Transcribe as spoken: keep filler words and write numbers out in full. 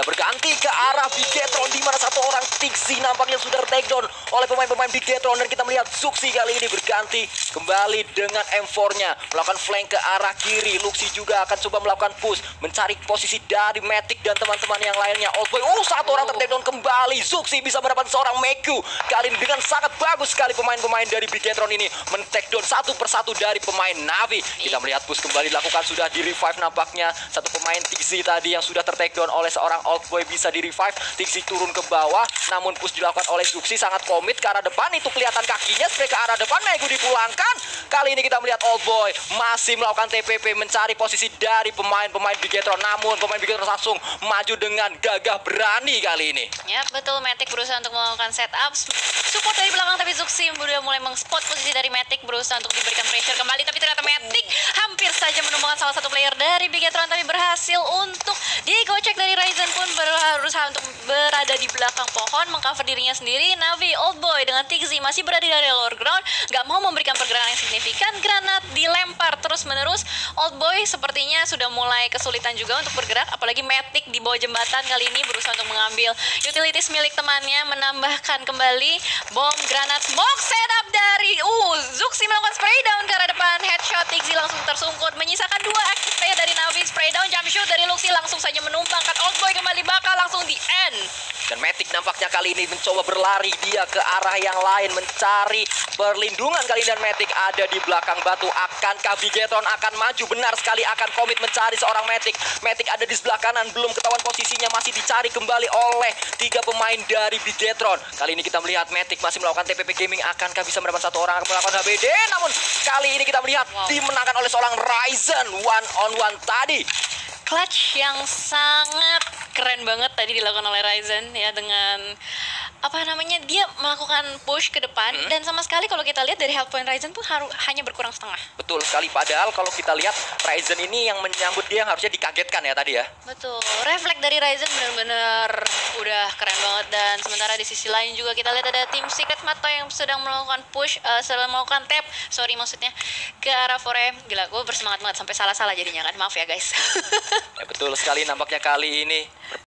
Kita berganti ke arah Bigetron di mana satu orang Tixi nampaknya sudah takedown oleh pemain-pemain Bigetron, dan kita melihat Zuxi kali ini berganti kembali dengan M empat-nya melakukan flank ke arah kiri. Luxi juga akan coba melakukan push mencari posisi dari Matic dan teman-teman yang lainnya. Oldboy, oh satu orang tertakedown kembali. Zuxi bisa mendapat seorang Meku kali ini dengan sangat bagus sekali. Pemain-pemain dari Bigetron ini men-takedown satu persatu dari pemain Navi. Kita melihat push kembali dilakukan, sudah di revive nampaknya. Satu pemain Tixi tadi yang sudah tertakedown oleh seorang Oldboy bisa di revive. Tixi turun ke bawah, namun push dilakukan oleh Zuxi sangat komit ke arah depan. Itu kelihatan kakinya spray ke arah depan. Meku dipulangkan. Kali ini kita melihat Oldboy masih melakukan T P P mencari posisi dari pemain-pemain Bigetron, namun pemain Bigetron langsung maju dengan gagah berani kali ini. Ya betul, Matic berusaha untuk melakukan setup support dari belakang, tapi Zuxi sudah mulai mengspot posisi dari Matic, berusaha untuk diberikan pressure kembali, tapi ternyata Matic hampir saja menemukan salah satu player dari Bigetron, tapi berhasil untuk digocek dari Ryzen pun berusaha untuk berada di belakang pohon mengcover dirinya sendiri. Navi, Oldboy dengan Tixi masih berada di lower ground, gak mau memberikan pergerakan yang signifikan. Granat dilempar terus-menerus. Oldboy sepertinya sudah mulai kesulitan juga untuk bergerak, apalagi Matic di bawah jembatan kali ini berusaha untuk mengambil utilities milik temannya, menambahkan kembali bom granat smoke setup dari uh Zuxi melakukan spray down ke arah depan, headshot. Tixi langsung tersungkut, menyisakan dua active player dari Navi. Spray down, jump shoot dari Luxi langsung saja menumpangkan Oldboy kembali bakal langsung di end. Dan Matic nampaknya kali ini mencoba berlari dia ke arah yang lain, mencari perlindungan kali ini, dan Matic ada di belakang batu. Akankah Bigetron akan maju? Benar sekali, akan komit mencari seorang Matic. Matic ada di sebelah kanan, belum ketahuan posisinya, masih dicari kembali oleh tiga pemain dari Bigetron. Kali ini kita melihat Matic masih melakukan T P P Gaming. Akankah bisa mendapat satu orang melakukan H B D? Namun kali ini kita melihat wow, dimenangkan oleh seorang Ryzen one on one tadi. Clutch yang sangat keren banget tadi dilakukan oleh Ryzen ya, dengan apa namanya, dia melakukan push ke depan, hmm. dan sama sekali kalau kita lihat dari health point Ryzen pun haru, hanya berkurang setengah. Betul sekali, padahal kalau kita lihat Ryzen ini yang menyambut dia yang harusnya dikagetkan ya tadi ya. Betul, refleks dari Ryzen benar-benar udah keren banget. Dan sementara di sisi lain juga kita lihat ada tim Secret Mato yang sedang melakukan push, uh, sedang melakukan tap, sorry maksudnya, ke arah Fore. Gila, gue bersemangat banget sampai salah-salah jadinya kan, maaf ya guys. Ya, betul sekali, nampaknya kali ini